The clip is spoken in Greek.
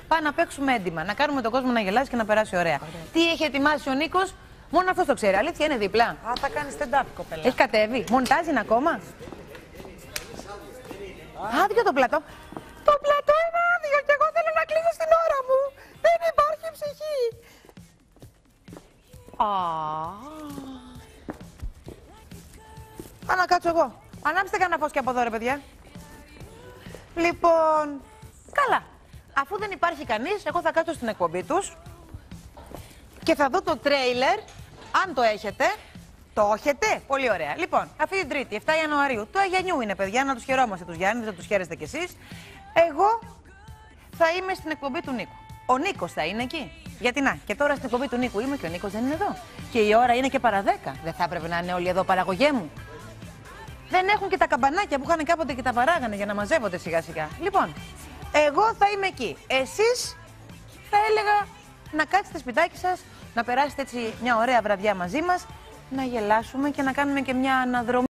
Πάμε να παίξουμε έντοιμα, να κάνουμε τον κόσμο να γελάσει και να περάσει ωραία. Τι έχει ετοιμάσει ο Νίκος, μόνο αυτός το ξέρει. Αλήθεια, είναι δίπλα. Α, θα κάνει stand-up, κοπέλα. Έχει κατέβει, μοντάζει είναι ακόμα. Άδειο το πλατό. Το πλατό είναι άδειο και εγώ θέλω να κλείσω στην ώρα μου. Δεν υπάρχει ψυχή. Πάω να κάτσω εγώ. Ανάψτε κανένα φως και από εδώ, ρε παιδιά. Λοιπόν, καλά. Αφού δεν υπάρχει κανείς, εγώ θα κάτσω στην εκπομπή τους και θα δω το τρέιλερ, αν το έχετε. Το έχετε? Πολύ ωραία. Λοιπόν, αυτή την Τρίτη, 7 Ιανουαρίου, του Αγιανιού είναι, παιδιά, να τους χαιρόμαστε τους Γιάννης, δεν τους χαίρεστε κι εσείς. Εγώ θα είμαι στην εκπομπή του Νίκου. Ο Νίκος θα είναι εκεί. Γιατί να, και τώρα στην εκπομπή του Νίκου είμαι και ο Νίκος δεν είναι εδώ. Και η ώρα είναι και παρά 10. Δεν θα έπρεπε να είναι όλοι εδώ, παραγωγέ μου? Δεν έχουν και τα καμπανάκια που είχαν κάποτε και τα παράγανε για να μαζεύονται σιγά σιγά. Λοιπόν, εγώ θα είμαι εκεί. Εσείς θα έλεγα να κάτσετε σπιτάκι σας, να περάσετε έτσι μια ωραία βραδιά μαζί μας, να γελάσουμε και να κάνουμε και μια αναδρομή.